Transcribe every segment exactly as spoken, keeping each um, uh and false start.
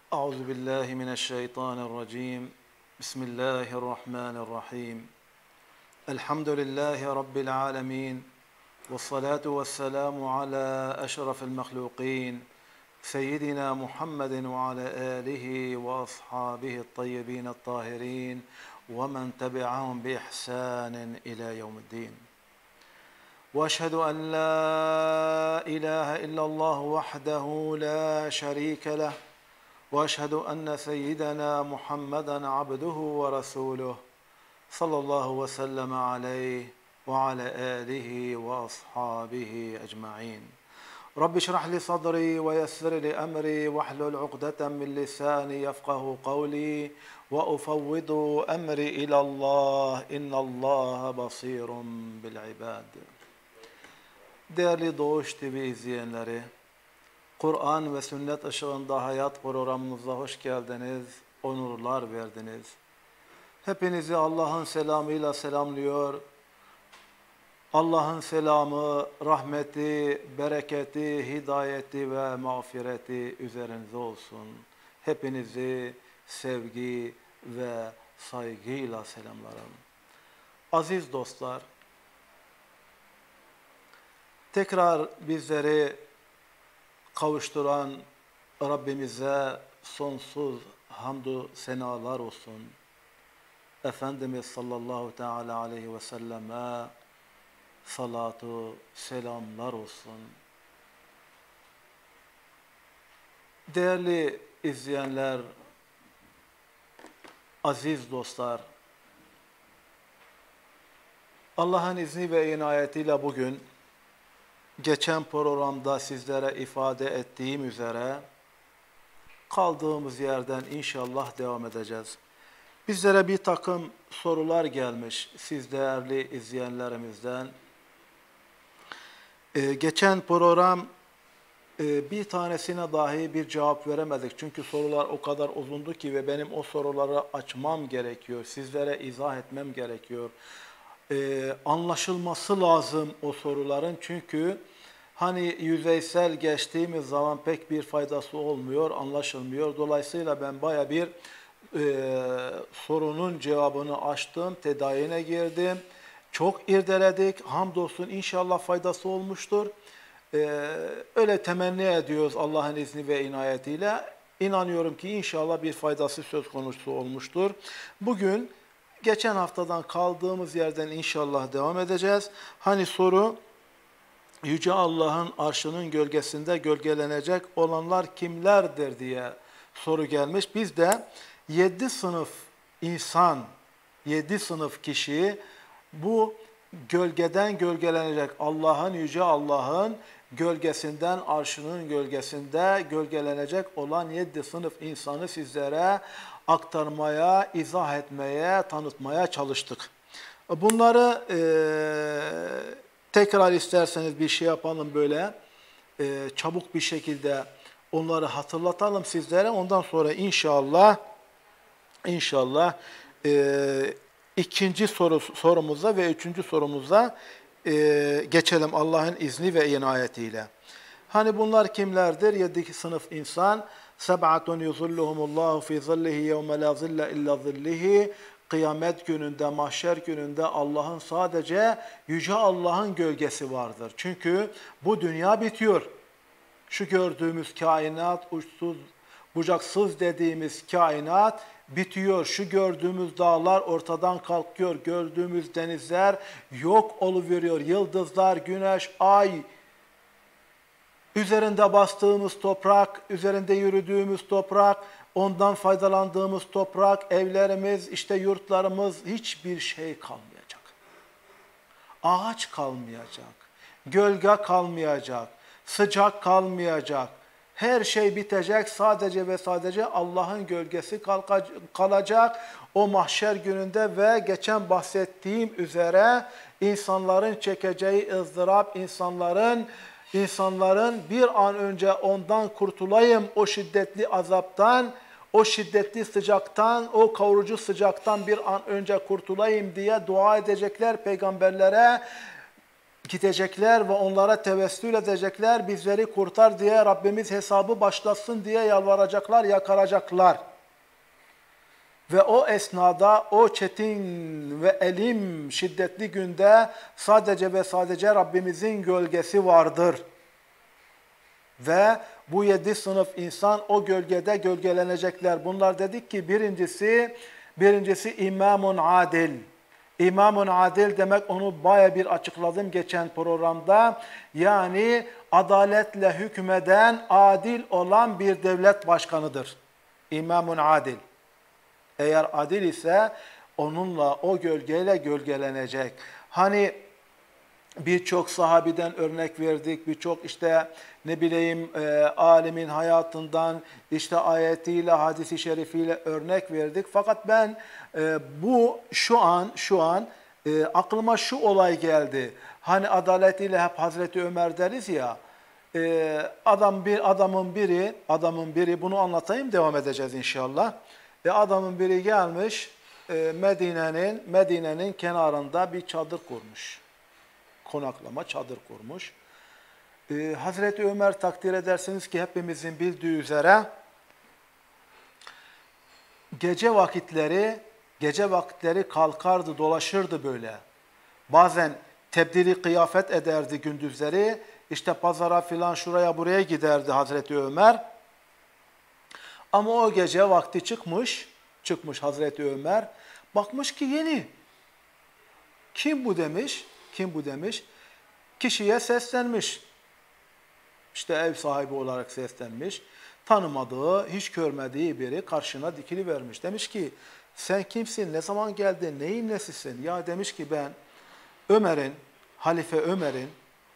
Euzu billahi mineşşeytanirracim. Bismillahirrahmanirrahim. Elhamdülillahi rabbil alamin. Ves salatu vesselamu ala eşrefil mahlukin. Seyyidina Muhammedin ve ala alihi ve ashabihi tayyibin tahirin ve men tebi'ahum bi ihsanin ila yevmiddin. Ve eşhedü en la ilahe illallah vahdehu la şerike leh. وأشهد أن سيدنا محمدا عبده ورسوله صلى الله وسلم عليه وعلى آله وأصحابه أجمعين رب اشرح لي صدري ويسر لي أمري واحلل عقدة من لساني يفقه قولي وأفوض أمري إلى الله إن الله بصير بالعباد. Değerli Doğuş T V izleyenleri, Kur'an ve sünnet ışığında hayat programımıza hoş geldiniz, onurlar verdiniz. Hepinizi Allah'ın selamıyla selamlıyor. Allah'ın selamı, rahmeti, bereketi, hidayeti ve mağfireti üzerinize olsun. Hepinizi sevgi ve saygıyla selamlarım. Aziz dostlar, tekrar bizleri kavuşturan Rabbimize sonsuz hamdü senalar olsun. Efendimiz sallallahu teala aleyhi ve selleme salatu selamlar olsun. Değerli izleyenler, aziz dostlar, Allah'ın izni ve inayetiyle bugün geçen programda sizlere ifade ettiğim üzere kaldığımız yerden inşallah devam edeceğiz. Bizlere bir takım sorular gelmiş siz değerli izleyenlerimizden. Ee, geçen program e, bir tanesine dahi bir cevap veremedik. Çünkü sorular o kadar uzundu ki ve benim o soruları açmam gerekiyor. Sizlere izah etmem gerekiyor. Ee, anlaşılması lazım o soruların, çünkü hani yüzeysel geçtiğimiz zaman pek bir faydası olmuyor, anlaşılmıyor. Dolayısıyla ben baya bir e, sorunun cevabını açtım, tedayine girdim. Çok irdeledik, hamdolsun inşallah faydası olmuştur. Ee, öyle temenni ediyoruz Allah'ın izni ve inayetiyle. İnanıyorum ki inşallah bir faydası söz konusu olmuştur. Bugün geçen haftadan kaldığımız yerden inşallah devam edeceğiz. Hani soru, Yüce Allah'ın arşının gölgesinde gölgelenecek olanlar kimlerdir diye soru gelmiş. Biz de yedi sınıf insan, yedi sınıf kişi bu gölgeden gölgelenecek, Allah'ın, Yüce Allah'ın gölgesinden, arşının gölgesinde gölgelenecek olan yedi sınıf insanı sizlere aktarmaya, izah etmeye, tanıtmaya çalıştık. Bunları e, tekrar isterseniz bir şey yapalım, böyle e, çabuk bir şekilde onları hatırlatalım sizlere. Ondan sonra inşallah inşallah e, ikinci soru, sorumuza ve üçüncü sorumuza e, geçelim Allah'ın izni ve inayetiyle. Hani bunlar kimlerdir? Yedi sınıf insan. Seb'atun yuzulluhumullahu fi zillihi yevme la zille illa zillihi. Kıyamet gününde, mahşer gününde Allah'ın, sadece Yüce Allah'ın gölgesi vardır. Çünkü bu dünya bitiyor. Şu gördüğümüz kainat, uçsuz, bucaksız dediğimiz kainat bitiyor. Şu gördüğümüz dağlar ortadan kalkıyor. Gördüğümüz denizler yok oluveriyor. Yıldızlar, güneş, ay, üzerinde bastığımız toprak, üzerinde yürüdüğümüz toprak, ondan faydalandığımız toprak, evlerimiz, işte yurtlarımız, hiçbir şey kalmayacak. Ağaç kalmayacak, gölge kalmayacak, sıcak kalmayacak. Her şey bitecek, sadece ve sadece Allah'ın gölgesi kalacak o mahşer gününde ve geçen bahsettiğim üzere insanların çekeceği ızdırap, insanların insanların bir an önce ondan kurtulayım, o şiddetli azaptan, o şiddetli sıcaktan, o kavurucu sıcaktan bir an önce kurtulayım diye dua edecekler peygamberlere. gidecekler ve onlara tevessül edecekler, bizleri kurtar diye, Rabbimiz hesabı başlasın diye yalvaracaklar, yakaracaklar. Ve o esnada, o çetin ve elim, şiddetli günde sadece ve sadece Rabbimizin gölgesi vardır. Ve bu yedi sınıf insan o gölgede gölgelenecekler. Bunlar dedik ki birincisi, birincisi imamun adil. İmamun adil demek, onu baya bir açıkladım geçen programda. Yani adaletle hükmeden, adil olan bir devlet başkanıdır. İmamun adil. Eğer adil ise onunla, o gölgeyle gölgelenecek. Hani birçok sahabiden örnek verdik, birçok işte ne bileyim e, alimin hayatından, işte ayetiyle, hadisi şerifiyle örnek verdik. Fakat ben e, bu şu an, şu an e, aklıma şu olay geldi. Hani adaletiyle hep Hazreti Ömer deriz ya, e, adam bir adamın biri, adamın biri, bunu anlatayım, devam edeceğiz inşallah. E, adamın biri gelmiş, e, Medine'nin Medine'nin kenarında bir çadır kurmuş. Konaklama, çadır kurmuş. Ee, Hazreti Ömer, takdir edersiniz ki hepimizin bildiği üzere gece vakitleri gece vakitleri kalkardı, dolaşırdı böyle. Bazen tebdili kıyafet ederdi gündüzleri. İşte pazara filan, şuraya buraya giderdi Hazreti Ömer. Ama o gece vakti çıkmış, çıkmış Hazreti Ömer. Bakmış ki yeni. Kim bu demiş? Kim bu demiş? Kişiye seslenmiş. İşte ev sahibi olarak seslenmiş. Tanımadığı, hiç görmediği biri karşına dikilivermiş. Demiş ki, sen kimsin, ne zaman geldin, neyin nesisin? Ya demiş ki, ben Ömer'in, Halife Ömer'in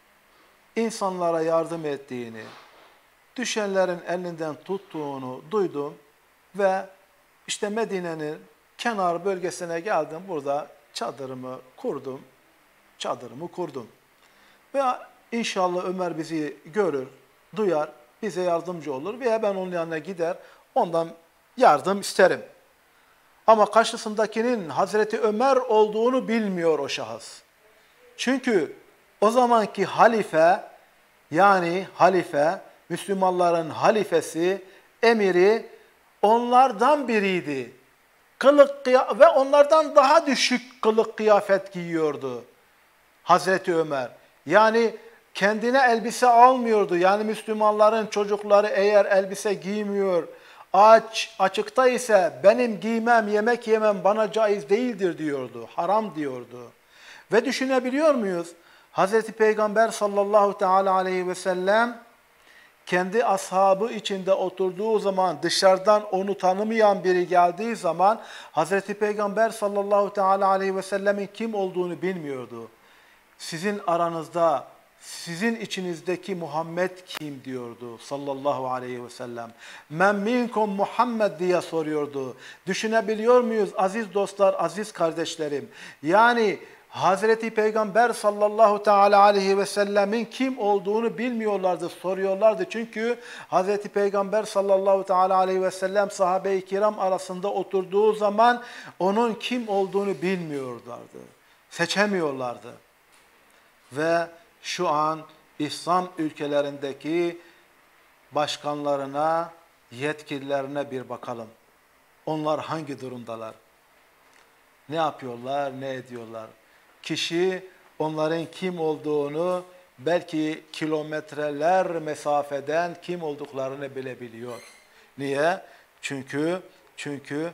insanlara yardım ettiğini, düşenlerin elinden tuttuğunu duydum ve işte Medine'nin kenar bölgesine geldim, burada çadırımı kurdum, çadırımı kurdum. Ve inşallah Ömer bizi görür, duyar, bize yardımcı olur veya ben onun yanına gider, ondan yardım isterim. Ama karşısındakinin Hazreti Ömer olduğunu bilmiyor o şahıs. Çünkü o zamanki halife, yani halife, Müslümanların halifesi, emiri onlardan biriydi. Kılık ve onlardan daha düşük kılık kıyafet giyiyordu Hazreti Ömer. Yani kendine elbise almıyordu. Yani Müslümanların çocukları eğer elbise giymiyor, aç, açıkta ise benim giymem, yemek yemem bana caiz değildir diyordu. Haram diyordu. Ve düşünebiliyor muyuz? Hazreti Peygamber sallallahu teala aleyhi ve sellem kendi ashabı içinde oturduğu zaman, dışarıdan onu tanımayan biri geldiği zaman Hazreti Peygamber sallallahu teala aleyhi ve sellemin kim olduğunu bilmiyordu. Sizin aranızda, sizin içinizdeki Muhammed kim diyordu sallallahu aleyhi ve sellem. Men minkum Muhammed diye soruyordu. Düşünebiliyor muyuz aziz dostlar, aziz kardeşlerim? Yani Hazreti Peygamber sallallahu teala aleyhi ve sellemin kim olduğunu bilmiyorlardı, soruyorlardı. Çünkü Hazreti Peygamber sallallahu teala aleyhi ve sellem sahabe-i kiram arasında oturduğu zaman onun kim olduğunu bilmiyorlardı, seçemiyorlardı. Ve şu an İslam ülkelerindeki başkanlarına, yetkililerine bir bakalım. Onlar hangi durumdalar? Ne yapıyorlar, ne ediyorlar? Kişi onların kim olduğunu belki kilometreler mesafeden kim olduklarını bilebiliyor. Niye? Çünkü çünkü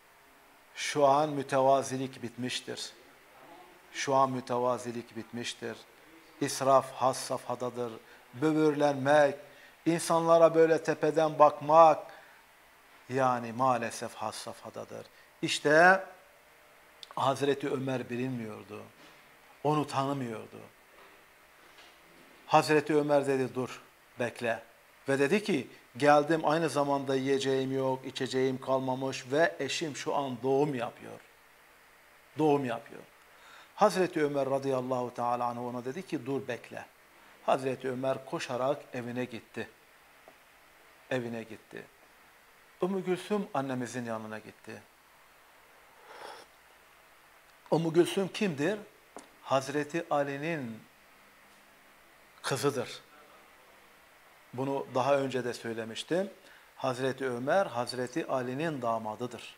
şu an mütevazilik bitmiştir. Şu an mütevazilik bitmiştir. İsraf has safhadadır. Böbürlenmek, insanlara böyle tepeden bakmak yani maalesef has safhadadır. İşte Hazreti Ömer bilinmiyordu. Onu tanımıyordu. Hazreti Ömer dedi dur, bekle. Ve dedi ki geldim, aynı zamanda yiyeceğim yok, içeceğim kalmamış ve eşim şu an doğum yapıyor. Doğum yapıyor. Hazreti Ömer radıyallahu teala anh ona dedi ki dur bekle. Hazreti Ömer koşarak evine gitti. Evine gitti. Ümmü Gülsüm annemizin yanına gitti. Ümmü Gülsüm kimdir? Hazreti Ali'nin kızıdır. Bunu daha önce de söylemiştim. Hazreti Ömer, Hazreti Ali'nin damadıdır.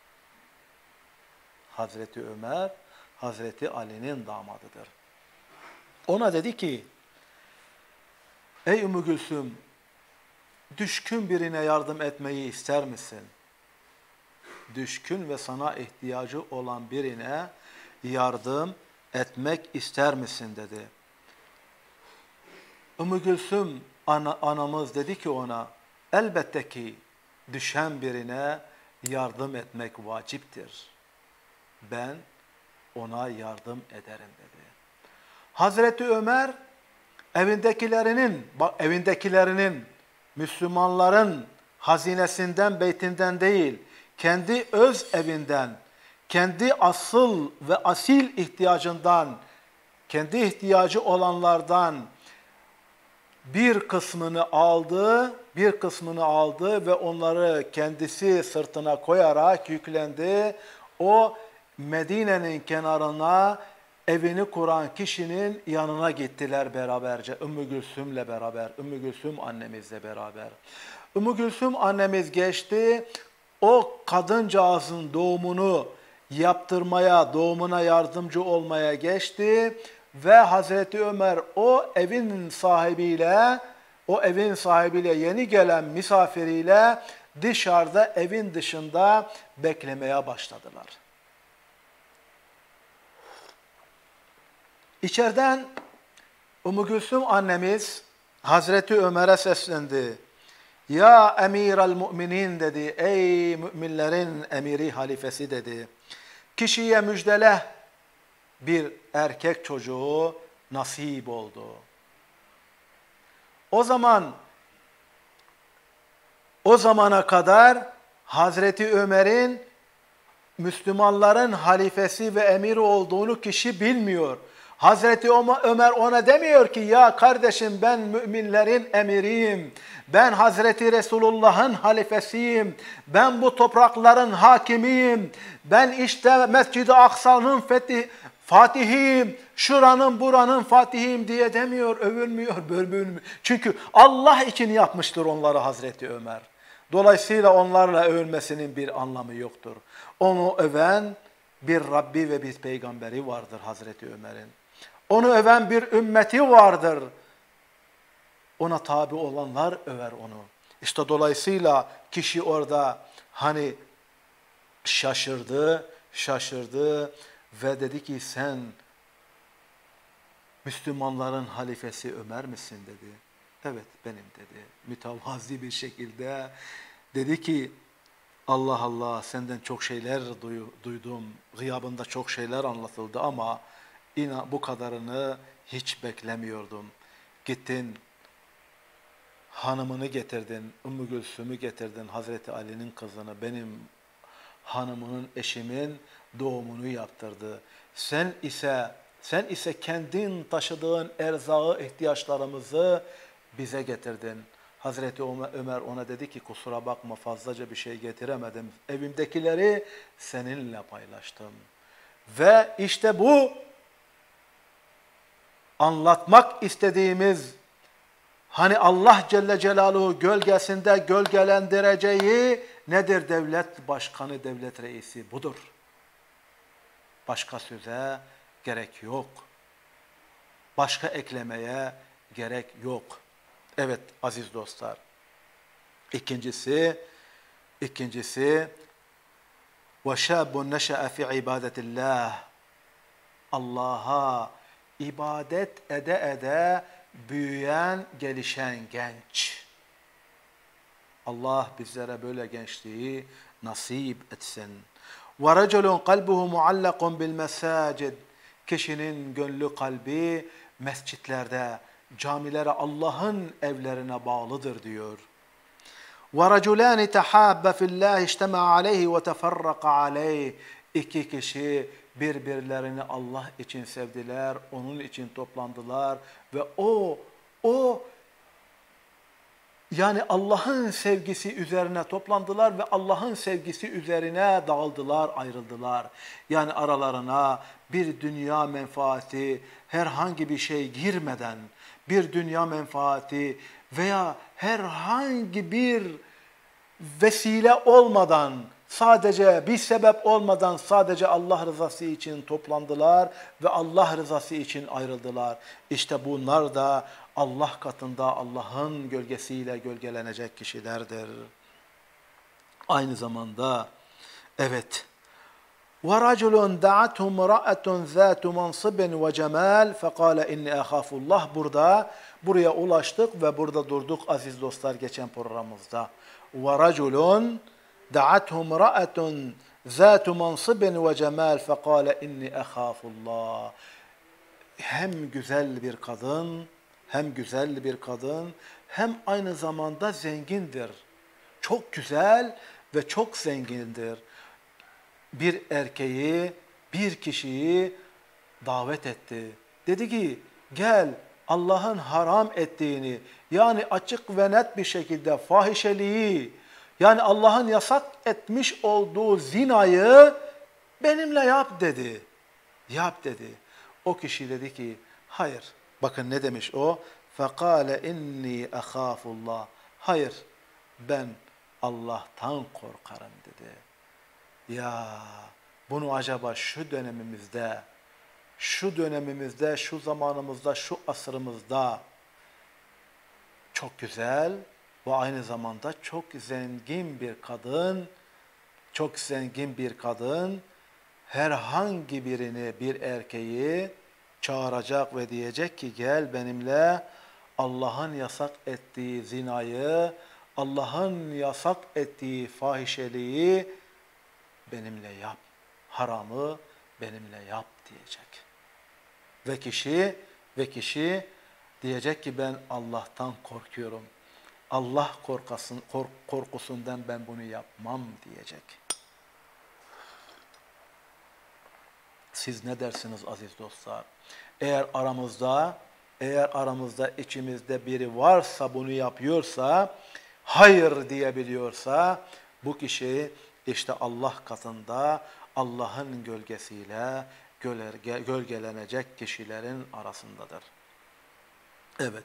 Hazreti Ömer, Hazreti Ali'nin damadıdır. Ona dedi ki, ey Ümmü Gülsüm, düşkün birine yardım etmeyi ister misin? Düşkün ve sana ihtiyacı olan birine yardım etmek ister misin dedi. Ümmü Gülsüm ana, anamız dedi ki ona, elbette ki düşen birine yardım etmek vaciptir. Ben ona yardım ederim dedi. Hazreti Ömer evindekilerinin, bak evindekilerinin, Müslümanların hazinesinden, beytinden değil, kendi öz evinden, kendi asıl ve asil ihtiyacından, kendi ihtiyacı olanlardan bir kısmını aldı, bir kısmını aldı ve onları kendisi sırtına koyarak yüklendi. O Medine'nin kenarına evini kuran kişinin yanına gittiler beraberce. Ümmü Gülsüm'le beraber, Ümmü Gülsüm annemizle beraber. Ümmü Gülsüm annemiz geçti, o kadıncağızın doğumunu yaptırmaya, doğumuna yardımcı olmaya geçti ve Hazreti Ömer o evin sahibiyle, o evin sahibiyle yeni gelen misafiriyle dışarıda, evin dışında beklemeye başladılar. İçeriden Ümmü Gülsüm annemiz Hazreti Ömer'e seslendi. Ya emiral müminin dedi, ey müminlerin emiri halifesi dedi. Kişiye müjdele, bir erkek çocuğu nasip oldu. O zaman, o zamana kadar Hazreti Ömer'in Müslümanların halifesi ve emiri olduğunu kişi bilmiyor. Hazreti Ömer ona demiyor ki ya kardeşim ben müminlerin emiriyim, ben Hazreti Resulullah'ın halifesiyim, ben bu toprakların hakimiyim, ben işte Mescid-i Aksa'nın fetih, fatihiyim, şuranın buranın fatihiyim diye demiyor, övülmüyor, bölünmüyor. Çünkü Allah için yapmıştır onları Hazreti Ömer. Dolayısıyla onlarla övülmesinin bir anlamı yoktur. Onu öven bir Rabbi ve bir peygamberi vardır Hazreti Ömer'in. Onu öven bir ümmeti vardır. Ona tabi olanlar över onu. İşte dolayısıyla kişi orada hani şaşırdı, şaşırdı ve dedi ki sen Müslümanların halifesi Ömer misin dedi. Evet benim dedi. Mütevazi bir şekilde dedi ki Allah Allah senden çok şeyler duydum. Gıyabında çok şeyler anlatıldı ama inan bu kadarını hiç beklemiyordum. Gittin hanımını getirdin, Ümmü Gülsüm'ü getirdin, Hazreti Ali'nin kızını, benim hanımının, eşimin doğumunu yaptırdı. Sen ise sen ise kendin taşıdığın erzağı, ihtiyaçlarımızı bize getirdin. Hazreti Ömer ona dedi ki kusura bakma fazlaca bir şey getiremedim. Evimdekileri seninle paylaştım. Ve işte bu anlatmak istediğimiz hani Allah Celle Celaluhu gölgesinde gölgelendireceği nedir? Devlet başkanı, devlet reisi budur. Başka söze gerek yok. Başka eklemeye gerek yok. Evet aziz dostlar. İkincisi, ikincisi وَشَابٌ نَشَأَ فِي عِبَادَةِ اللّٰهِ Allah'a ibadet ede ede büyüyen, gelişen genç. Allah bizlere böyle gençliği nasip etsin. وَرَجُلٌ قَلْبُهُ مُعَلَّقٌ بِالْمَسَاجِدِ Kişinin gönlü kalbi mescitlerde, camilere, Allah'ın evlerine bağlıdır diyor. وَرَجُلَانِ تَحَابَّ فِي اللّٰهِ اجْتَمَعَ عَلَيْهِ وَتَفَرَّقَ عَلَيْهِ İki kişi birbirlerini Allah için sevdiler, onun için toplandılar ve o o Yani Allah'ın sevgisi üzerine toplandılar ve Allah'ın sevgisi üzerine dağıldılar, ayrıldılar. Yani aralarına bir dünya menfaati, herhangi bir şey girmeden, bir dünya menfaati veya herhangi bir vesile olmadan, sadece bir sebep olmadan sadece Allah rızası için toplandılar ve Allah rızası için ayrıldılar. İşte bunlar da Allah katında Allah'ın gölgesiyle gölgelenecek kişilerdir. Aynı zamanda evet وَرَجُلٌ دَعَتْهُ مْرَأَةٌ ذَاتُ مَنْصِبٍ وَجَمَالٍ فَقَالَ اِنِّي اَخَافُ اللّٰهِ Burada, buraya ulaştık ve burada durduk aziz dostlar geçen programımızda. وَرَجُلٌ دَعَتْهُ مْرَأَةٌ ذَاتُ مَنْصِبٍ وَجَمَالٍ فَقَالَ اِنِّي اَخَافُ اللّٰهِ Hem güzel bir kadın, hem güzel bir kadın, hem aynı zamanda zengindir. Çok güzel ve çok zengindir. Bir erkeği, bir kişiyi davet etti. Dedi ki gel Allah'ın haram ettiğini, yani açık ve net bir şekilde fahişeliği, yani Allah'ın yasak etmiş olduğu zinayı benimle yap dedi. Yap dedi. O kişi dedi ki hayır. Bakın ne demiş o? فَقَالَ اِنِّي اَخَافُ اللّٰهِ Hayır, ben Allah'tan korkarım dedi. Ya bunu acaba şu dönemimizde, şu dönemimizde, şu zamanımızda, şu asrımızda çok güzel ve aynı zamanda çok zengin bir kadın, çok zengin bir kadın herhangi birini, bir erkeği çağıracak ve diyecek ki gel benimle Allah'ın yasak ettiği zinayı, Allah'ın yasak ettiği fahişeliği benimle yap, haramı benimle yap diyecek. Ve kişi ve kişi diyecek ki ben Allah'tan korkuyorum. Allah korkasın, kork, korkusundan ben bunu yapmam diyecek. Siz ne dersiniz aziz dostlar? Eğer aramızda, eğer aramızda içimizde biri varsa bunu yapıyorsa, hayır diyebiliyorsa bu kişi işte Allah katında Allah'ın gölgesiyle gölgelenecek kişilerin arasındadır. Evet.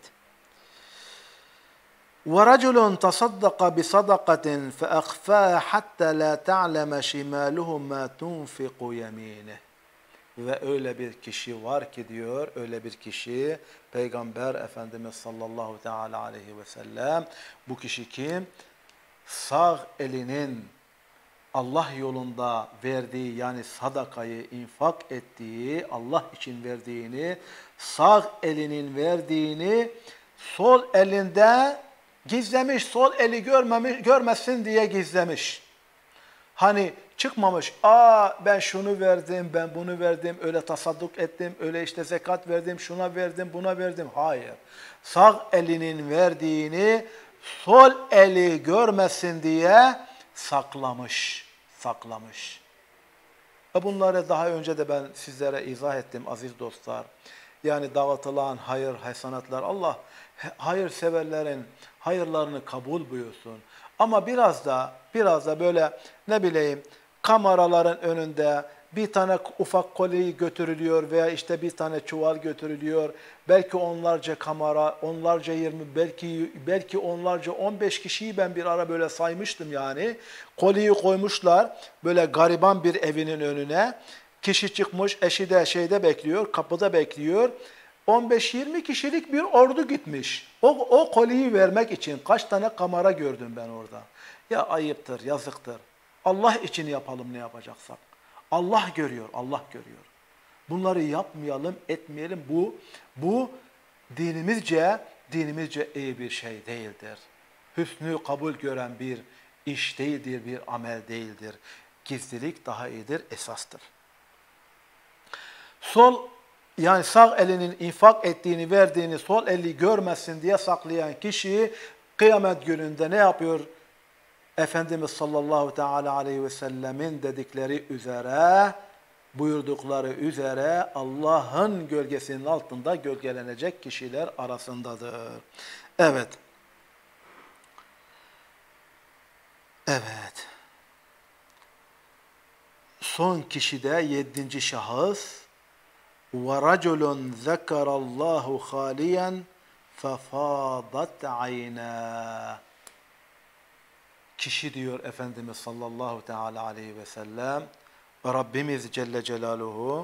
وَرَجُلٌ تَصَدَّقَ بِصَدَقَةٍ فَأَخْفَاهَا حَتَّى لَا تَعْلَمَ شِمَالُهُ مَا تُنْفِقُ يَمِينُهُ Ve öyle bir kişi var ki diyor, öyle bir kişi, Peygamber Efendimiz sallallahu teala aleyhi ve sellem, bu kişi kim? Sağ elinin Allah yolunda verdiği, yani sadakayı infak ettiği, Allah için verdiğini, sağ elinin verdiğini sol elinde gizlemiş, sol eli görmemiş, görmesin diye gizlemiş. Hani çıkmamış, aa ben şunu verdim, ben bunu verdim, öyle tasadduk ettim, öyle işte zekat verdim, şuna verdim, buna verdim. Hayır. Sağ elinin verdiğini sol eli görmesin diye saklamış, saklamış. Ve bunları daha önce de ben sizlere izah ettim aziz dostlar. Yani dağıtılan hayır, hasenatlar, Allah hayırseverlerin hayırlarını kabul buyursun. Ama biraz da, biraz da böyle ne bileyim kameraların önünde bir tane ufak koliyi götürülüyor veya işte bir tane çuval götürülüyor. Belki onlarca kamera, onlarca yirmi, belki belki onlarca on beş kişiyi ben bir ara böyle saymıştım yani. Koliyi koymuşlar böyle gariban bir evinin önüne. Kişi çıkmış, eşi de şeyde bekliyor, kapıda bekliyor. on beş yirmi kişilik bir ordu gitmiş. O, o koliyi vermek için kaç tane kamera gördüm ben orada. Ya ayıptır, yazıktır. Allah için yapalım ne yapacaksak. Allah görüyor, Allah görüyor. Bunları yapmayalım, etmeyelim. Bu, bu dinimizce, dinimizce iyi bir şey değildir. Hüsnü kabul gören bir iş değildir, bir amel değildir. Gizlilik daha iyidir, esastır. Sol, yani sağ elinin infak ettiğini, verdiğini sol eli görmesin diye saklayan kişi kıyamet gününde ne yapıyor? Efendimiz sallallahu teala aleyhi ve sellemin dedikleri üzere, buyurdukları üzere Allah'ın gölgesinin altında gölgelenecek kişiler arasındadır. Evet. Evet. Son kişi de yedinci şahıs. وَرَجُلٌ ذَكَرَ اللّٰهُ خَالِيًا فَفَاضَتْ عَيْنَا. Kişi diyor Efendimiz sallallahu teala aleyhi ve sellem, Rabbimiz Celle Celaluhu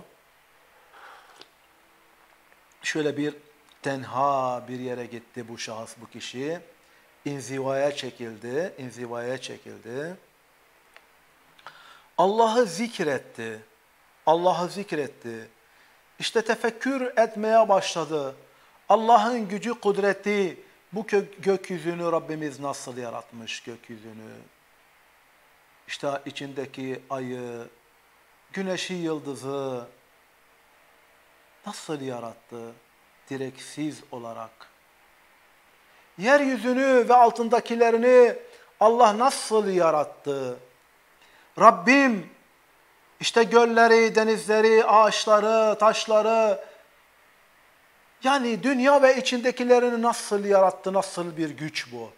şöyle bir tenha bir yere gitti bu şahıs, bu kişi. İnzivaya çekildi, inzivaya çekildi. Allah'ı zikretti, Allah'ı zikretti. İşte tefekkür etmeye başladı. Allah'ın gücü, kudreti, bu gökyüzünü Rabbimiz nasıl yaratmış, gökyüzünü. İşte içindeki ayı, güneşi, yıldızı nasıl yarattı direksiz olarak. Yeryüzünü ve altındakilerini Allah nasıl yarattı. Rabbim işte gölleri, denizleri, ağaçları, taşları, yani dünya ve içindekilerini nasıl yarattı, nasıl bir güç bu.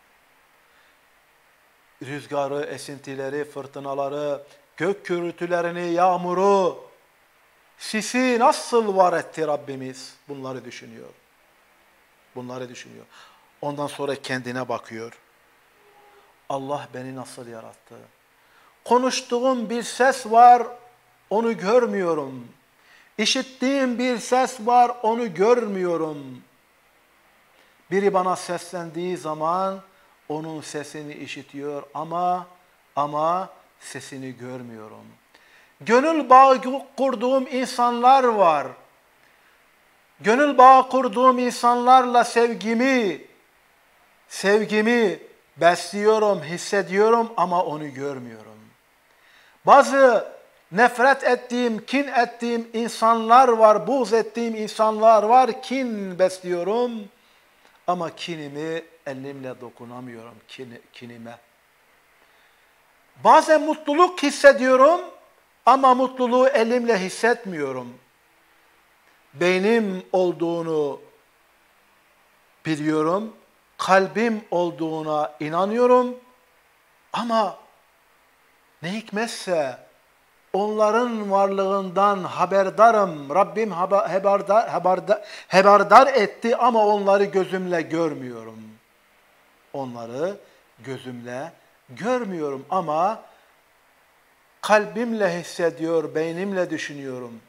Rüzgarı, esintileri, fırtınaları, gök gürültülerini, yağmuru, sisi nasıl var etti Rabbimiz? Bunları düşünüyor. Bunları düşünüyor. Ondan sonra kendine bakıyor. Allah beni nasıl yarattı? Konuştuğum bir ses var, onu görmüyorum. İşittiğim bir ses var, onu görmüyorum. Biri bana seslendiği zaman onun sesini işitiyor ama ama sesini görmüyorum. Gönül bağı kurduğum insanlar var. Gönül bağı kurduğum insanlarla sevgimi, sevgimi besliyorum, hissediyorum ama onu görmüyorum. Bazı nefret ettiğim, kin ettiğim insanlar var, buğz ettiğim insanlar var, kin besliyorum ama kinimi elimle dokunamıyorum, kin, kinime. Bazen mutluluk hissediyorum ama mutluluğu elimle hissetmiyorum. Beynim olduğunu biliyorum, kalbim olduğuna inanıyorum ama ne hikmetse onların varlığından haberdarım. Rabbim haberdar, haberdar, haberdar etti ama onları gözümle görmüyorum. Onları gözümle görmüyorum ama kalbimle hissediyor, beynimle düşünüyorum.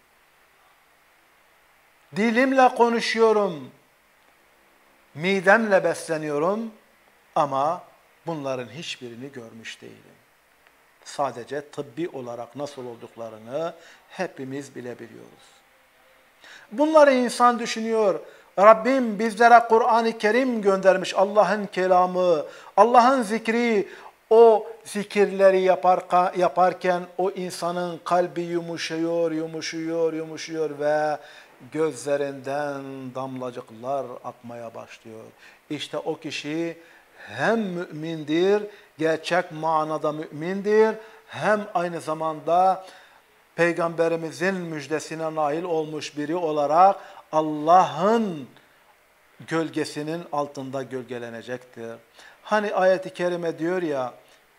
Dilimle konuşuyorum, midemle besleniyorum ama bunların hiçbirini görmüş değilim. Sadece tıbbi olarak nasıl olduklarını hepimiz bilebiliyoruz. Bunları insan düşünüyor. Rabbim bizlere Kur'an-ı Kerim göndermiş, Allah'ın kelamı, Allah'ın zikri. O zikirleri yapar, yaparken o insanın kalbi yumuşuyor, yumuşuyor, yumuşuyor ve gözlerinden damlacıklar akmaya başlıyor. İşte o kişi hem mümindir, gerçek manada mümindir, hem aynı zamanda Peygamberimizin müjdesine nail olmuş biri olarak Allah'ın gölgesinin altında gölgelenecektir. Hani ayet-i kerime diyor ya,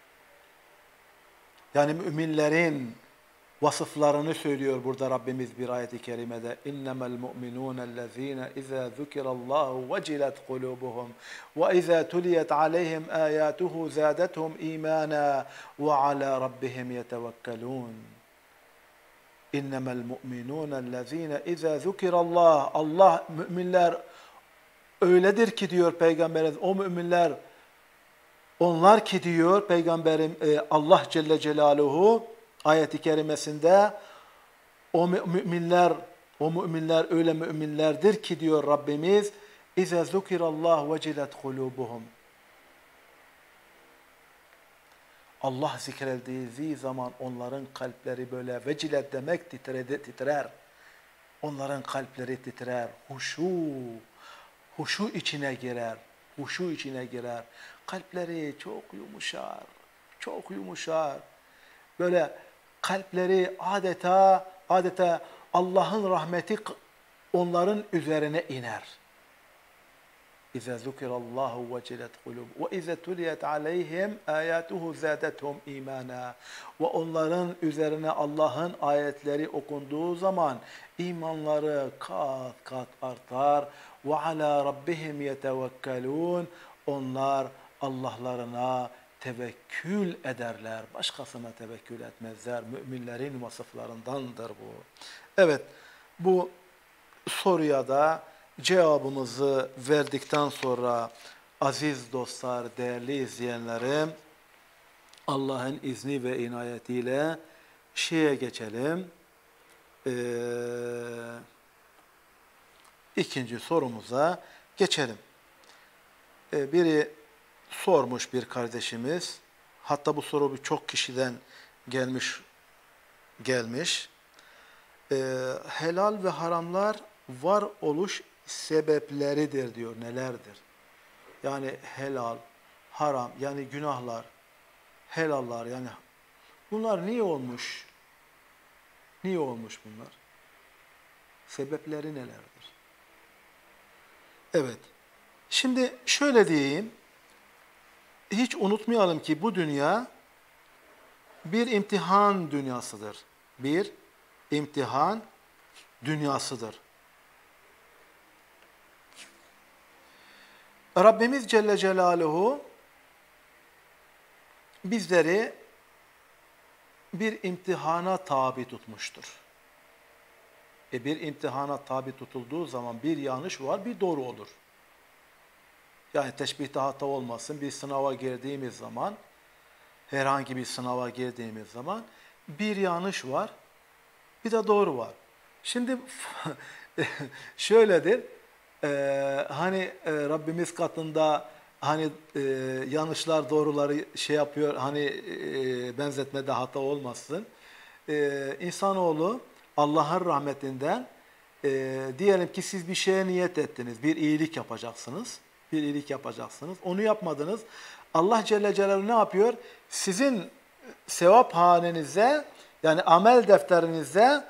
yani müminlerin vasıflarını söylüyor burada Rabbimiz bir ayet-i kerimede. İnnemel mu'minûnellezîne izâ zükirallâhu vecilet kulûbuhum ve izâ tuliyet aleyhim âyâtuhu zâdethum îmâna ve alâ rabbihim yetevekkelûn. İnnemel mu'minûnellezîne izâ zükirallâh. Allah, müminler öyledir ki diyor Peygamberimiz, o müminler onlar ki diyor Peygamberim Allah Celle Celaluhu ayet-i kerimesinde o müminler o müminler öyle müminlerdir ki diyor Rabbimiz İze zukirallah vecilet kulubuhum. Allah zikredildiği zaman onların kalpleri böyle vecilet demek titredi, titrer. Onların kalpleri titrer. Huşu, huşu içine girer. Huşu içine girer. Kalpleri çok yumuşar. Çok yumuşar. Böyle kalpleri adeta adeta Allah'ın rahmeti onların üzerine iner. İza zukirallahu vecilet kulub ve iza tuliyet aleyhim ayatuhu zadethum imana. Ve onların üzerine Allah'ın ayetleri okunduğu zaman imanları kat kat artar. Ve ala rabbihim yetevekkelun. Onlar Allah'larına tevekkül ederler. Başkasına tevekkül etmezler. Müminlerin vasıflarındandır bu. Evet, bu soruya da cevabımızı verdikten sonra aziz dostlar, değerli izleyenlerim, Allah'ın izni ve inayetiyle şeye geçelim. Ee, ikinci sorumuza geçelim. Ee, biri sormuş, bir kardeşimiz, hatta bu soru birçok kişiden gelmiş, gelmiş. Ee, helal ve haramlar var oluş sebepleridir diyor. Nelerdir? Yani helal, haram, yani günahlar, helallar, yani bunlar niye olmuş? Niye olmuş bunlar? Sebepleri nelerdir? Evet. Şimdi şöyle diyeyim. Hiç unutmayalım ki bu dünya bir imtihan dünyasıdır. Bir imtihan dünyasıdır. Rabbimiz Celle Celaluhu bizleri bir imtihana tabi tutmuştur. E bir imtihana tabi tutulduğu zaman bir yanlış var, bir doğru olur. Yani teşbihte hata olmasın, bir sınava girdiğimiz zaman, herhangi bir sınava girdiğimiz zaman bir yanlış var, bir de doğru var. Şimdi şöyledir, e, hani e, Rabbimiz katında hani e, yanlışlar doğruları şey yapıyor, hani e, benzetmede hata olmasın. E, insanoğlu Allah'ın rahmetinden e, diyelim ki siz bir şeye niyet ettiniz, bir iyilik yapacaksınız. Bir iyilik yapacaksınız. Onu yapmadınız. Allah Celle Celaluhu ne yapıyor? Sizin sevap hanenize, yani amel defterinize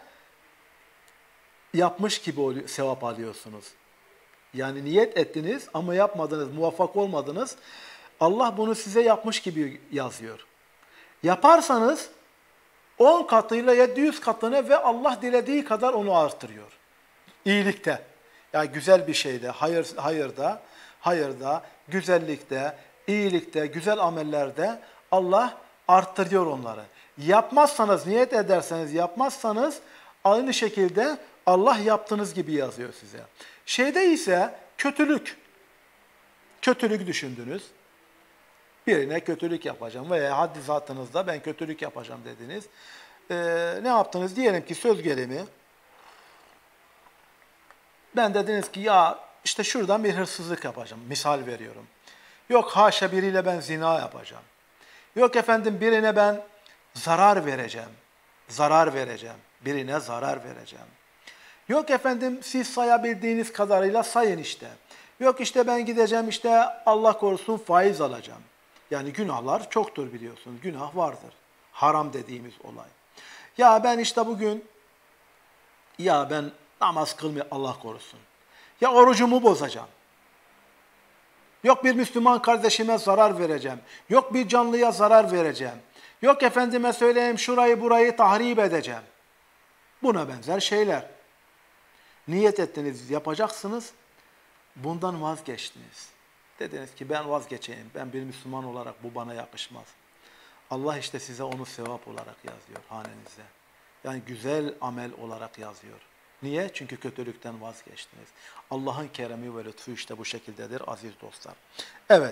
yapmış gibi oluyor, sevap alıyorsunuz. Yani niyet ettiniz ama yapmadınız, muvaffak olmadınız. Allah bunu size yapmış gibi yazıyor. Yaparsanız on katıyla yedi yüz katını ve Allah dilediği kadar onu artırıyor. İyilikte. Yani güzel bir şeyde, hayır, hayırda, hayırda, güzellikte, iyilikte, güzel amellerde Allah arttırıyor onları. Yapmazsanız, niyet ederseniz yapmazsanız aynı şekilde Allah yaptığınız gibi yazıyor size. Şeyde ise kötülük. Kötülük düşündünüz. Birine kötülük yapacağım veya haddi zatınızda ben kötülük yapacağım dediniz. Ee, ne yaptınız? Diyelim ki söz gelimi ben dediniz ki ya işte şuradan bir hırsızlık yapacağım. Misal veriyorum. Yok haşa biriyle ben zina yapacağım. Yok efendim birine ben zarar vereceğim. Zarar vereceğim. Birine zarar vereceğim. Yok efendim siz sayabildiğiniz kadarıyla sayın işte. Yok işte ben gideceğim işte Allah korusun faiz alacağım. Yani günahlar çoktur biliyorsunuz. Günah vardır. Haram dediğimiz olay. Ya ben işte bugün ya ben namaz kılmayayım Allah korusun. Ya orucumu bozacağım. Yok bir Müslüman kardeşime zarar vereceğim. Yok bir canlıya zarar vereceğim. Yok efendime söyleyeyim şurayı burayı tahrip edeceğim. Buna benzer şeyler. Niyet ettiniz yapacaksınız. Bundan vazgeçtiniz. Dediniz ki ben vazgeçeyim. Ben bir Müslüman olarak bu bana yakışmaz. Allah işte size onu sevap olarak yazıyor hanenize. Yani güzel amel olarak yazıyor. Niye? Çünkü kötülükten vazgeçtiniz. Allah'ın keremi ve lütfu işte bu şekildedir aziz dostlar. Evet.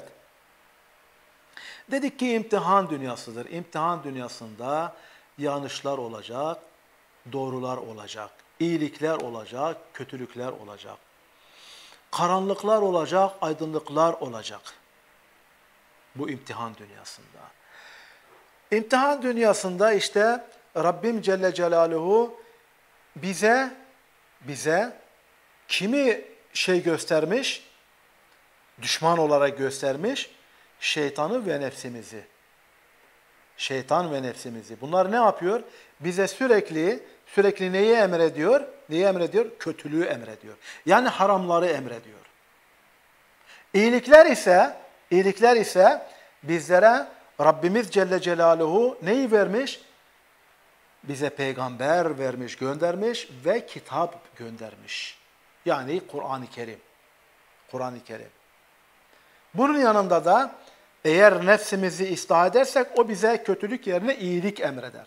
Dedik ki imtihan dünyasıdır. İmtihan dünyasında yanlışlar olacak, doğrular olacak, iyilikler olacak, kötülükler olacak. Karanlıklar olacak, aydınlıklar olacak. Bu imtihan dünyasında. İmtihan dünyasında işte Rabbim Celle Celaluhu bize bize kimi şey göstermiş? Düşman olarak göstermiş? Şeytanı ve nefsimizi. Şeytan ve nefsimizi. Bunlar ne yapıyor? Bize sürekli sürekli neyi emrediyor? Neyi emrediyor? Kötülüğü emrediyor. Yani haramları emrediyor. İyilikler ise, iyilikler ise bizlere Rabbimiz Celle Celaluhu neyi vermiş? Bize peygamber vermiş, göndermiş ve kitap göndermiş. Yani Kur'an-ı Kerim. Kur'an-ı Kerim. Bunun yanında da eğer nefsimizi ıslah edersek o bize kötülük yerine iyilik emreder.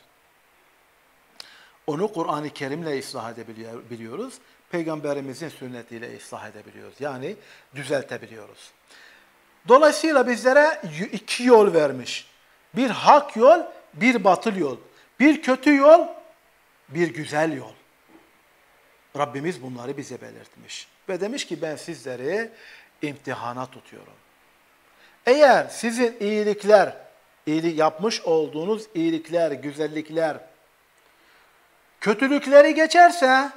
Onu Kur'an-ı Kerim'le ıslah edebiliyoruz. Peygamberimizin sünnetiyle ıslah edebiliyoruz. Yani düzeltebiliyoruz. Dolayısıyla bizlere iki yol vermiş. Bir hak yol, bir batıl yol. Bir kötü yol, bir güzel yol. Rabbimiz bunları bize belirtmiş. Ve demiş ki ben sizleri imtihana tutuyorum. Eğer sizin iyilikler, iyilik yapmış olduğunuz iyilikler, güzellikler, kötülükleri geçerse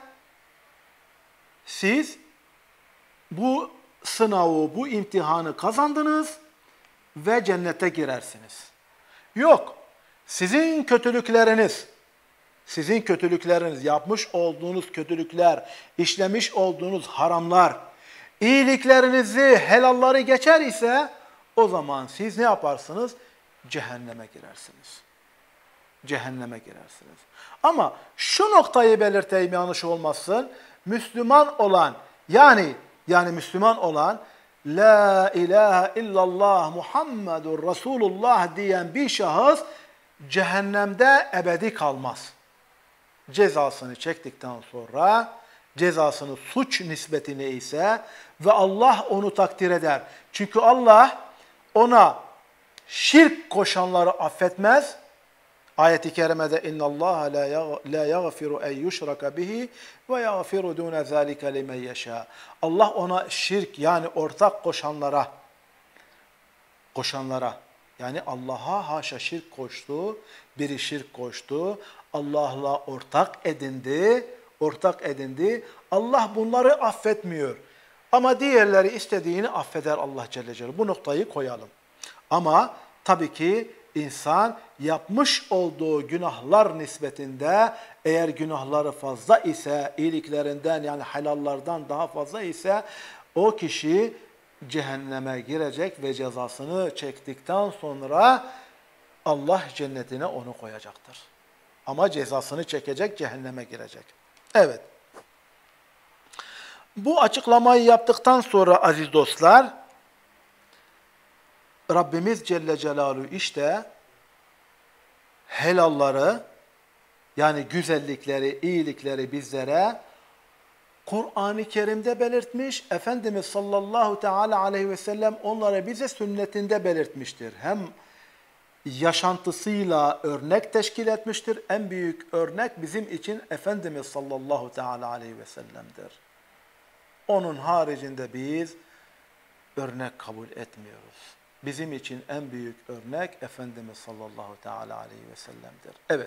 siz bu sınavı, bu imtihanı kazandınız ve cennete girersiniz. Yok, sizin kötülükleriniz, sizin kötülükleriniz, yapmış olduğunuz kötülükler, işlemiş olduğunuz haramlar, iyiliklerinizi, helalları geçer ise o zaman siz ne yaparsınız? Cehenneme girersiniz. Cehenneme girersiniz. Ama şu noktayı belirteyim yanlış olmasın. Müslüman olan yani yani Müslüman olan La ilahe illallah Muhammedur Resulullah diyen bir şahıs cehennemde ebedi kalmaz. Cezasını çektikten sonra cezasını suç nispetine ise ve Allah onu takdir eder. Çünkü Allah ona şirk koşanları affetmez. Ayet-i kerimede innallaha la yaghfiru en yushraka bihi ve yaghfiru dun zalika limen yasha. Allah ona şirk yani ortak koşanlara koşanlara yani Allah'a haşa şirk koştu, biri şirk koştu, Allah'la ortak edindi, ortak edindi. Allah bunları affetmiyor. Ama diğerleri istediğini affeder Allah Celle Celaluhu. Bu noktayı koyalım. Ama tabii ki insan yapmış olduğu günahlar nispetinde eğer günahları fazla ise, iyiliklerinden yani helallardan daha fazla ise o kişi cehenneme girecek ve cezasını çektikten sonra Allah cennetine onu koyacaktır. Ama cezasını çekecek, cehenneme girecek. Evet. Bu açıklamayı yaptıktan sonra aziz dostlar, Rabbimiz Celle Celaluhu işte helalları yani güzellikleri, iyilikleri bizlere Kur'an-ı Kerim'de belirtmiş. Efendimiz sallallahu teala aleyhi ve sellem onları bize sünnetinde belirtmiştir. Hem yaşantısıyla örnek teşkil etmiştir. En büyük örnek bizim için Efendimiz sallallahu teala aleyhi ve sellem'dir. Onun haricinde biz örnek kabul etmiyoruz. Bizim için en büyük örnek Efendimiz sallallahu teala aleyhi ve sellem'dir. Evet.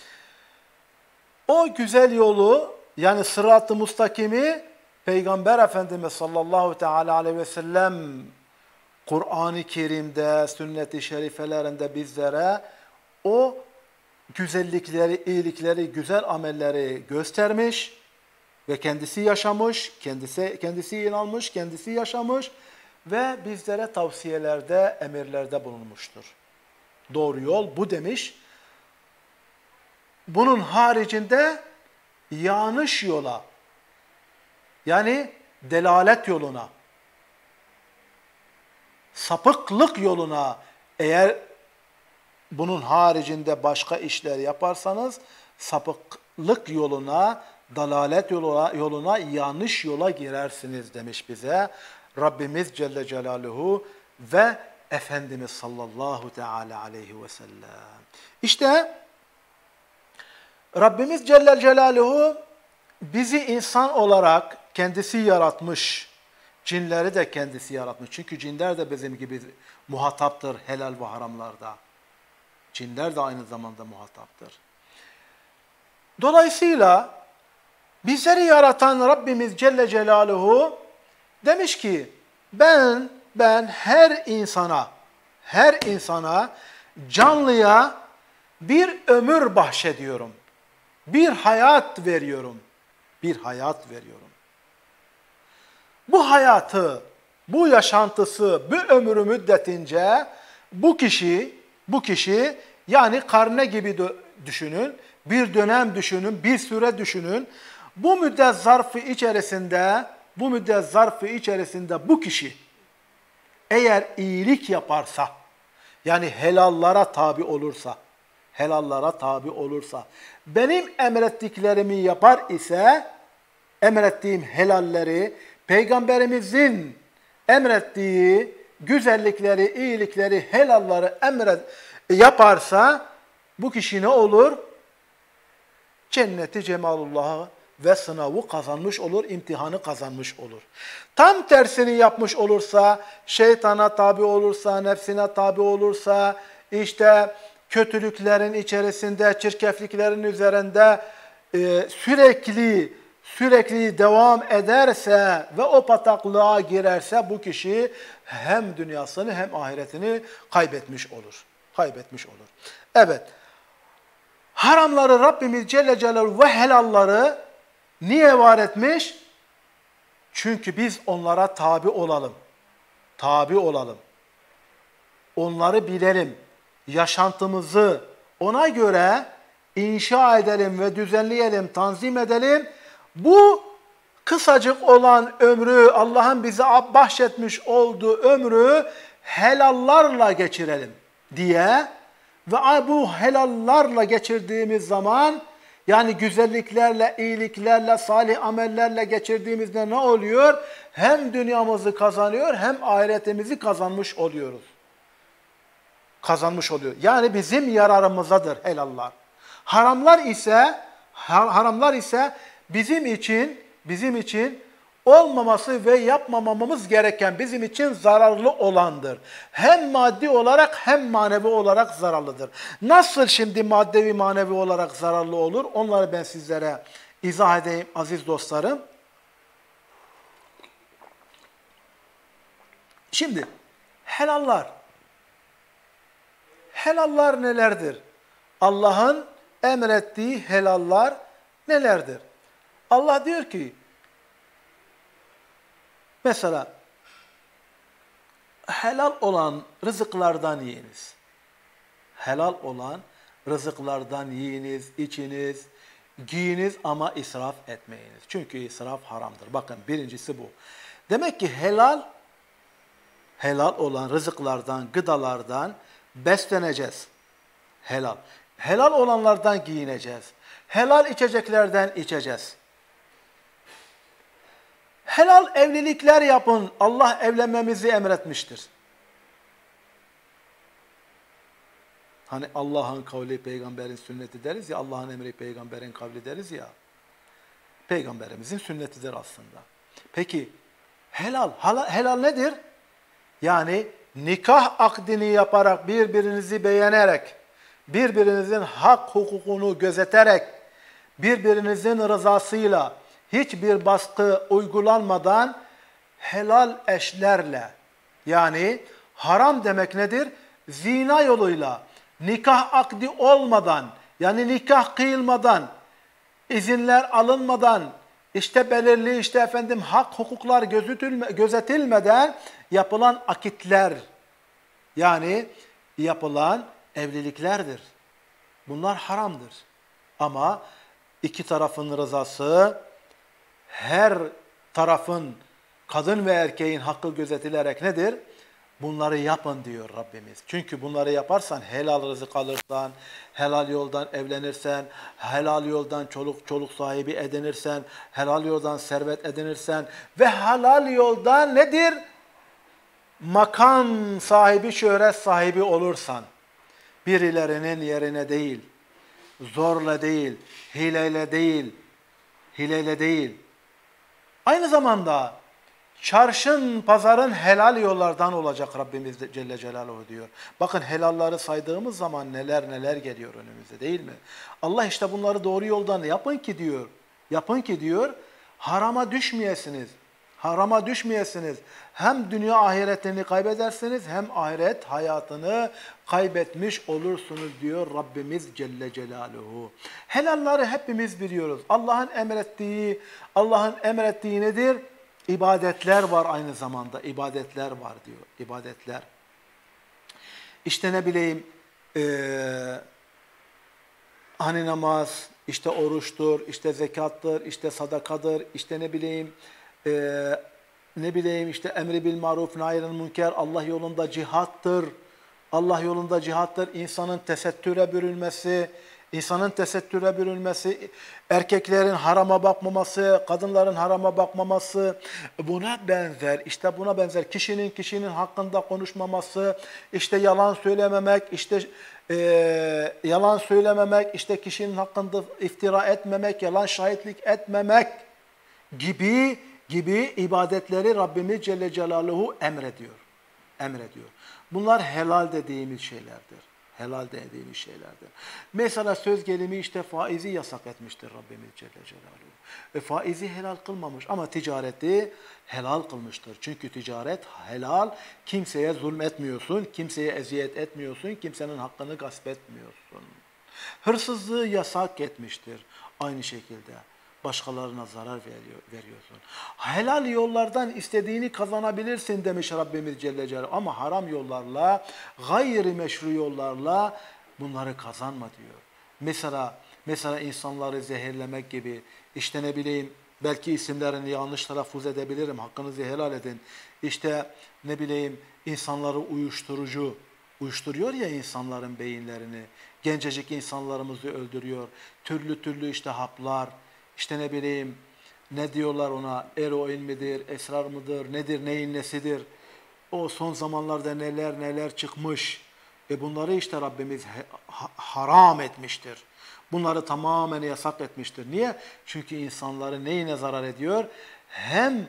O güzel yolu yani sırat-ı mustakimi Peygamber Efendimiz sallallahu teala aleyhi ve sellem Kur'an-ı Kerim'de, sünnet-i şerifelerinde bizlere o güzellikleri, iyilikleri, güzel amelleri göstermiş ve kendisi yaşamış, kendisi kendisi inanmış, kendisi yaşamış ve bizlere tavsiyelerde, emirlerde bulunmuştur. Doğru yol bu demiş. Bunun haricinde yanlış yola, yani delalet yoluna, sapıklık yoluna eğer bunun haricinde başka işler yaparsanız sapıklık yoluna, dalalet yoluna, yoluna yanlış yola girersiniz demiş bize Rabbimiz Celle Celaluhu ve Efendimiz sallallahu teala aleyhi ve sellem. İşte Rabbimiz Celle Celaluhu bizi insan olarak kendisi yaratmış. Cinleri de kendisi yaratmış. Çünkü cinler de bizim gibi muhataptır helal ve haramlarda. Cinler de aynı zamanda muhataptır. Dolayısıyla bizleri yaratan Rabbimiz Celle Celaluhu demiş ki ben ben her insana her insana canlıya bir ömür bahşediyorum. Bir hayat veriyorum. Bir hayat veriyorum. Bu hayatı, bu yaşantısı, bu ömrü müddetince bu kişi, bu kişi yani karne gibi düşünün, bir dönem düşünün, bir süre düşünün. Bu müddet zarfı içerisinde, bu müddet zarfı içerisinde bu kişi eğer iyilik yaparsa, yani helallara tabi olursa, helallara tabi olursa, benim emrettiklerimi yapar ise, emrettiğim helalleri, Peygamberimizin emrettiği güzellikleri, iyilikleri, helalları emret yaparsa, bu kişi ne olur? Cenneti cemalullah'ı ve sınavı kazanmış olur, imtihanı kazanmış olur. Tam tersini yapmış olursa, şeytana tabi olursa, nefsine tabi olursa, işte kötülüklerin içerisinde, çirkefliklerin üzerinde e, sürekli sürekli devam ederse ve o bataklığa girerse bu kişi hem dünyasını hem ahiretini kaybetmiş olur. Kaybetmiş olur. Evet. Haramları Rabbimiz Celle Celaluhu ve helalları niye var etmiş? Çünkü biz onlara tabi olalım. Tabi olalım. Onları bilelim. Yaşantımızı ona göre inşa edelim ve düzenleyelim, tanzim edelim. Bu kısacık olan ömrü, Allah'ın bize bahşetmiş olduğu ömrü helallarla geçirelim diye ve bu helallarla geçirdiğimiz zaman, yani güzelliklerle, iyiliklerle, salih amellerle geçirdiğimizde ne oluyor? Hem dünyamızı kazanıyor hem ahiretimizi kazanmış oluyoruz. Kazanmış oluyor. Yani bizim yararımızadır helallar. Haramlar ise haramlar ise bizim için bizim için olmaması ve yapmamamız gereken, bizim için zararlı olandır. Hem maddi olarak hem manevi olarak zararlıdır. Nasıl şimdi maddevi manevi olarak zararlı olur? Onları ben sizlere izah edeyim aziz dostlarım. Şimdi helallar. Helallar nelerdir? Allah'ın emrettiği helallar nelerdir? Allah diyor ki, mesela helal olan rızıklardan yiyiniz. Helal olan rızıklardan yiyiniz, içiniz, giyiniz ama israf etmeyiniz. Çünkü israf haramdır. Bakın birincisi bu. Demek ki helal, helal olan rızıklardan, gıdalardan besleneceğiz. Helal. Helal olanlardan giyineceğiz. Helal içeceklerden içeceğiz. Helal evlilikler yapın. Allah evlenmemizi emretmiştir. Hani Allah'ın kavli, peygamberin sünneti deriz ya, Allah'ın emri, peygamberin kavli deriz ya. Peygamberimizin sünnetidir aslında. Peki helal, helal nedir? Yani nikah akdini yaparak, birbirinizi beğenerek, birbirinizin hak hukukunu gözeterek, birbirinizin rızasıyla, hiçbir baskı uygulanmadan helal eşlerle, yani haram demek nedir? Zina yoluyla, nikah akdi olmadan, yani nikah kıyılmadan, izinler alınmadan, işte belirli işte efendim hak hukuklar gözetilmeden yapılan akitler, yani yapılan evliliklerdir. Bunlar haramdır. Ama iki tarafın rızası, her tarafın, kadın ve erkeğin hakkı gözetilerek nedir? Bunları yapın diyor Rabbimiz. Çünkü bunları yaparsan, helal rızık alırsan, helal yoldan evlenirsen, helal yoldan çoluk çoluk sahibi edinirsen, helal yoldan servet edinirsen ve helal yoldan nedir? Makam sahibi, şöhret sahibi olursan, birilerinin yerine değil, zorla değil, hileyle değil, hileyle değil. Aynı zamanda çarşın, pazarın helal yollardan olacak Rabbimiz Celle Celaluhu diyor. Bakın helalları saydığımız zaman neler neler geliyor önümüze, değil mi? Allah işte bunları doğru yoldan yapın ki diyor. Yapın ki diyor, harama düşmeyesiniz. Harama düşmeyesiniz. Hem dünya ahiretini kaybedersiniz hem ahiret hayatını kaybetmiş olursunuz diyor Rabbimiz Celle Celaluhu. Helalları hepimiz biliyoruz. Allah'ın emrettiği, Allah'ın emrettiği nedir? ibadetler var aynı zamanda. İbadetler var diyor. İbadetler. İşte ne bileyim eee hani namaz, işte oruçtur, işte zekattır, işte sadakadır, işte ne bileyim eee, ne bileyim işte emri bil maruf, nahy'anil münker, Allah yolunda cihattır. Allah yolunda cihattır, insanın tesettüre bürünmesi, insanın tesettüre bürünmesi, erkeklerin harama bakmaması, kadınların harama bakmaması, buna benzer, işte buna benzer kişinin kişinin hakkında konuşmaması, işte yalan söylememek, işte e, yalan söylememek, işte kişinin hakkında iftira etmemek, yalan şahitlik etmemek gibi gibi ibadetleri Rabbimiz Celle Celaluhu emrediyor. Emrediyor. Bunlar helal dediğimiz şeylerdir. Helal dediğimiz şeylerdir. Mesela söz gelimi işte faizi yasak etmiştir Rabbimiz Celle Celaluhu. Ve faizi helal kılmamış ama ticareti helal kılmıştır. Çünkü ticaret helal, kimseye zulmetmiyorsun, kimseye eziyet etmiyorsun, kimsenin hakkını gasp etmiyorsun. Hırsızlığı yasak etmiştir aynı şekilde. Başkalarına zarar veriyor, veriyorsun. Helal yollardan istediğini kazanabilirsin demiş Rabbimiz Celle Celaluhu. Ama haram yollarla, gayri meşru yollarla bunları kazanma diyor. Mesela mesela insanları zehirlemek gibi, işte ne bileyim belki isimlerini yanlış telaffuz edebilirim, hakkınızı helal edin. İşte ne bileyim insanları uyuşturucu, uyuşturuyor ya insanların beyinlerini, gencecik insanlarımızı öldürüyor. Türlü türlü işte haplar, İşte ne bileyim, ne diyorlar ona, eroin midir, esrar mıdır, nedir, neyin nesidir? O son zamanlarda neler neler çıkmış. E bunları işte Rabbimiz ha haram etmiştir. Bunları tamamen yasak etmiştir. Niye? Çünkü insanları neyine zarar ediyor? Hem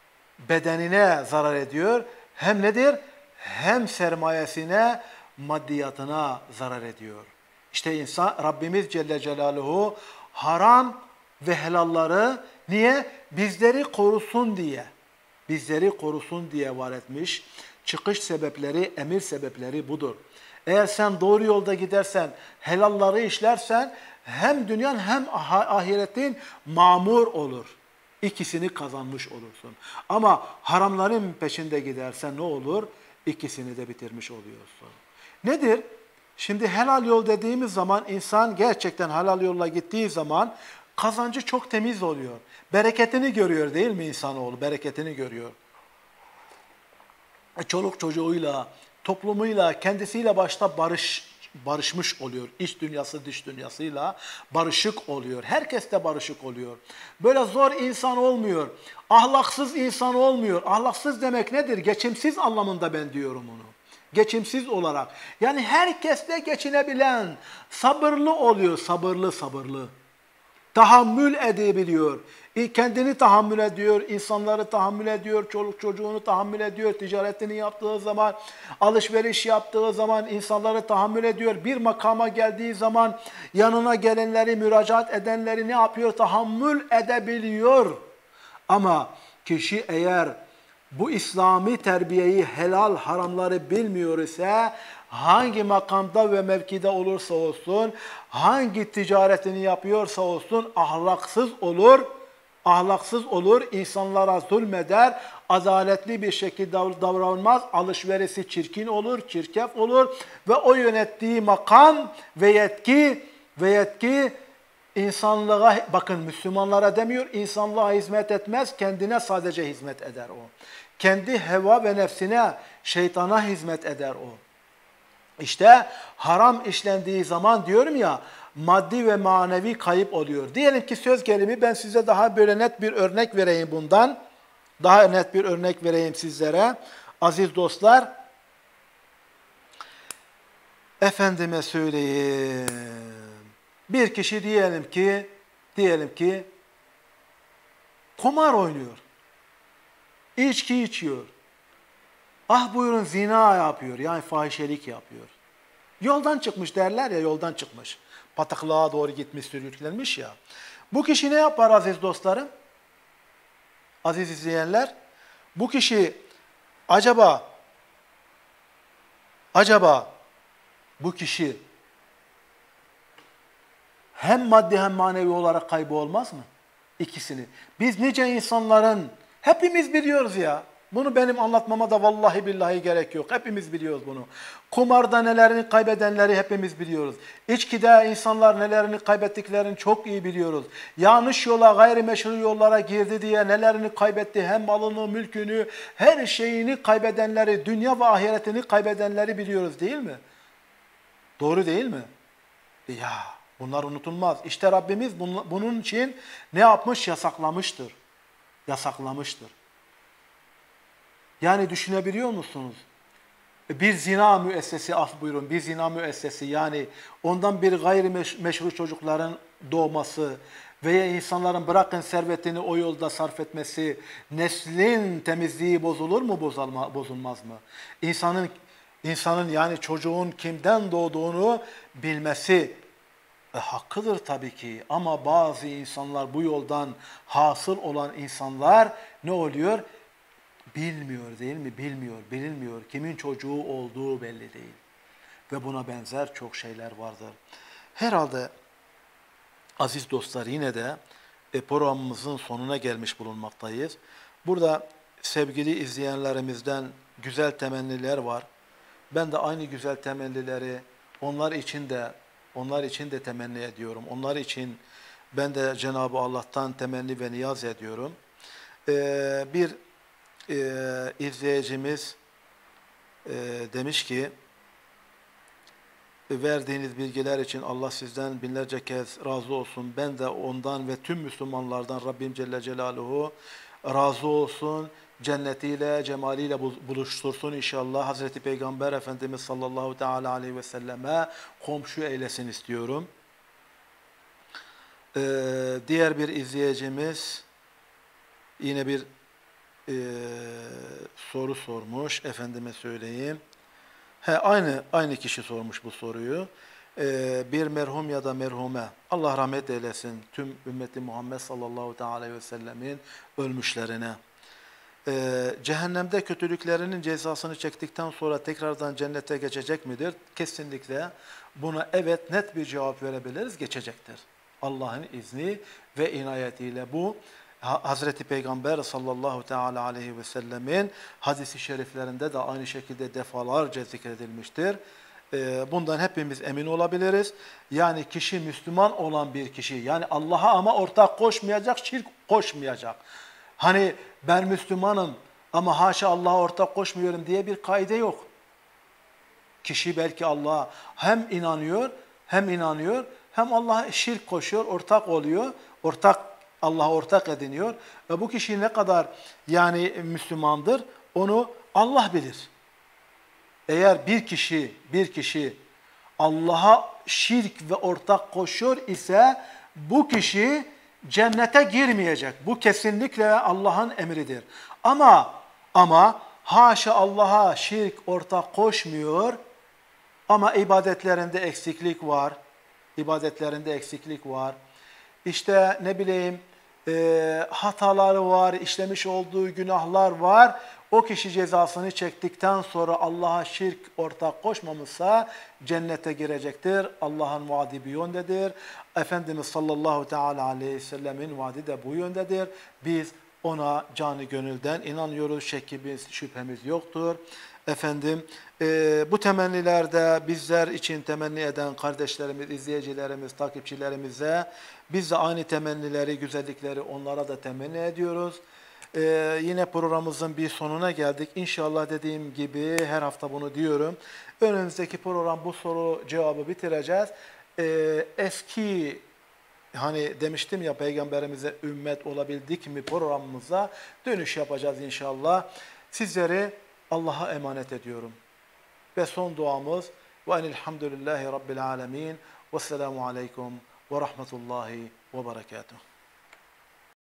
bedenine zarar ediyor, hem nedir? Hem sermayesine, maddiyatına zarar ediyor. İşte insan, Rabbimiz Celle Celaluhu haram ve helalları niye? Bizleri korusun diye. Bizleri korusun diye var etmiş. Çıkış sebepleri, emir sebepleri budur. Eğer sen doğru yolda gidersen, helalları işlersen hem dünyan hem ahiretin mamur olur. İkisini kazanmış olursun. Ama haramların peşinde gidersen ne olur? İkisini de bitirmiş oluyorsun. Nedir? Şimdi helal yol dediğimiz zaman insan gerçekten helal yolla gittiği zaman kazancı çok temiz oluyor. Bereketini görüyor değil mi insanoğlu? Bereketini görüyor. Çoluk çocuğuyla, toplumuyla, kendisiyle başta barış barışmış oluyor. İç dünyası dış dünyasıyla barışık oluyor. Herkes de barışık oluyor. Böyle zor insan olmuyor. Ahlaksız insan olmuyor. Ahlaksız demek nedir? Geçimsiz anlamında ben diyorum onu. Geçimsiz olarak. Yani herkesle geçinebilen, sabırlı oluyor. Sabırlı sabırlı. Tahammül edebiliyor. Kendini tahammül ediyor, insanları tahammül ediyor, çoluk çocuğunu tahammül ediyor, ticaretini yaptığı zaman, alışveriş yaptığı zaman insanları tahammül ediyor. Bir makama geldiği zaman yanına gelenleri, müracaat edenleri ne yapıyor? Tahammül edebiliyor. Ama kişi eğer bu İslami terbiyeyi, helal haramları bilmiyor ise hangi makamda ve mevkide olursa olsun, hangi ticaretini yapıyorsa olsun ahlaksız olur, ahlaksız olur, insanlara zulmeder, adaletli bir şekilde davranmaz, alışverişi çirkin olur, çirkef olur ve o yönettiği makam ve yetki ve yetki insanlığa, bakın Müslümanlara demiyor, insanlığa hizmet etmez, kendine sadece hizmet eder o. Kendi heva ve nefsine, şeytana hizmet eder o. İşte haram işlendiği zaman diyorum ya, maddi ve manevi kayıp oluyor. Diyelim ki söz gelimi ben size daha böyle net bir örnek vereyim bundan. Daha net bir örnek vereyim sizlere. Aziz dostlar, efendime söyleyeyim. Bir kişi diyelim ki, diyelim ki kumar oynuyor. İçki içiyor. Ah buyurun zina yapıyor. Yani fahişelik yapıyor. Yoldan çıkmış derler ya, yoldan çıkmış. Pataklığa doğru gitmiş, sürüklenmiş ya. Bu kişi ne yapar aziz dostlarım? Aziz izleyenler. Bu kişi acaba acaba bu kişi hem maddi hem manevi olarak kaybı olmaz mı? İkisini. Biz nice insanların Hepimiz biliyoruz ya. Bunu benim anlatmama da vallahi billahi gerek yok. Hepimiz biliyoruz bunu. Kumarda nelerini kaybedenleri hepimiz biliyoruz. İçkide insanlar nelerini kaybettiklerini çok iyi biliyoruz. Yanlış yola, gayrimeşru yollara girdi diye nelerini kaybetti. Hem malını, mülkünü, her şeyini kaybedenleri, dünya ve ahiretini kaybedenleri biliyoruz değil mi? Doğru değil mi? Ya bunlar unutulmaz. İşte Rabbimiz bunun için ne yapmış? Yasaklamıştır. Yasaklamıştır. Yani düşünebiliyor musunuz? Bir zina müessesi, af buyurun, bir zina müessesi, yani ondan bir gayrimeşru çocukların doğması veya insanların bırakın servetini o yolda sarf etmesi, neslin temizliği bozulur mu, bozulma, bozulmaz mı? İnsanın, insanın yani çocuğun kimden doğduğunu bilmesi e, hakkıdır tabii ki, ama bazı insanlar, bu yoldan hasıl olan insanlar ne oluyor? Bilmiyor değil mi? Bilmiyor, bilinmiyor. Kimin çocuğu olduğu belli değil. Ve buna benzer çok şeyler vardır. Herhalde aziz dostlar, yine de e, programımızın sonuna gelmiş bulunmaktayız. Burada sevgili izleyenlerimizden güzel temenniler var. Ben de aynı güzel temennileri onlar için de onlar için de temenni ediyorum. Onlar için ben de Cenab-ı Allah'tan temenni ve niyaz ediyorum. Ee, bir Ee, izleyicimiz e, demiş ki, verdiğiniz bilgiler için Allah sizden binlerce kez razı olsun. Ben de ondan ve tüm Müslümanlardan Rabbim Celle Celaluhu razı olsun. Cennetiyle, cemaliyle buluştursun inşallah. Hazreti Peygamber Efendimiz sallallahu teala aleyhi ve selleme komşu eylesin istiyorum. Ee, diğer bir izleyicimiz yine bir Ee, soru sormuş, efendime söyleyeyim. He, aynı aynı kişi sormuş bu soruyu. Ee, bir merhum ya da merhume, Allah rahmet eylesin tüm ümmeti Muhammed sallallahu aleyhi ve sellemin ölmüşlerine. Ee, cehennemde kötülüklerinin cezasını çektikten sonra tekrardan cennete geçecek midir? Kesinlikle buna evet, net bir cevap verebiliriz, geçecektir. Allah'ın izni ve inayetiyle. Bu Hazreti Peygamber sallallahu teala aleyhi ve sellemin hadis-i şeriflerinde de aynı şekilde defalarca zikredilmiştir. Bundan hepimiz emin olabiliriz. Yani kişi Müslüman olan bir kişi, yani Allah'a ama ortak koşmayacak, şirk koşmayacak. Hani ben Müslümanım ama haşa Allah'a ortak koşmuyorum diye bir kaide yok. Kişi belki Allah'a hem inanıyor, hem inanıyor, hem Allah'a şirk koşuyor, ortak oluyor, ortak Allah'a ortak ediniyor ve bu kişi ne kadar yani Müslümandır onu Allah bilir. Eğer bir kişi bir kişi Allah'a şirk ve ortak koşuyor ise bu kişi cennete girmeyecek. Bu kesinlikle Allah'ın emridir. Ama ama haşa Allah'a şirk ortak koşmuyor ama ibadetlerinde eksiklik var. İbadetlerinde eksiklik var. İşte ne bileyim e, hataları var, işlemiş olduğu günahlar var. O kişi cezasını çektikten sonra Allah'a şirk ortak koşmamışsa cennete girecektir. Allah'ın vaadi bu yöndedir. Efendimiz sallallahu teala aleyhi ve sellemin vaadi de bu yöndedir. Biz ona canı gönülden inanıyoruz. Şekkimiz, şüphemiz yoktur. Efendim e, bu temennilerde bizler için temenni eden kardeşlerimiz, izleyicilerimiz, takipçilerimize biz de aynı temennileri, güzellikleri onlara da temenni ediyoruz. E, yine programımızın bir sonuna geldik. İnşallah dediğim gibi her hafta bunu diyorum. Önümüzdeki program bu soru cevabı bitireceğiz. E, eski hani demiştim ya, Peygamberimize ümmet olabildik mi programımıza dönüş yapacağız inşallah. Sizleri Allah'a emanet ediyorum. Ve son duamız ve enilhamdülillahi rabbil alemin ve selamu aleyküm ve rahmetullahi ve berekatuhu.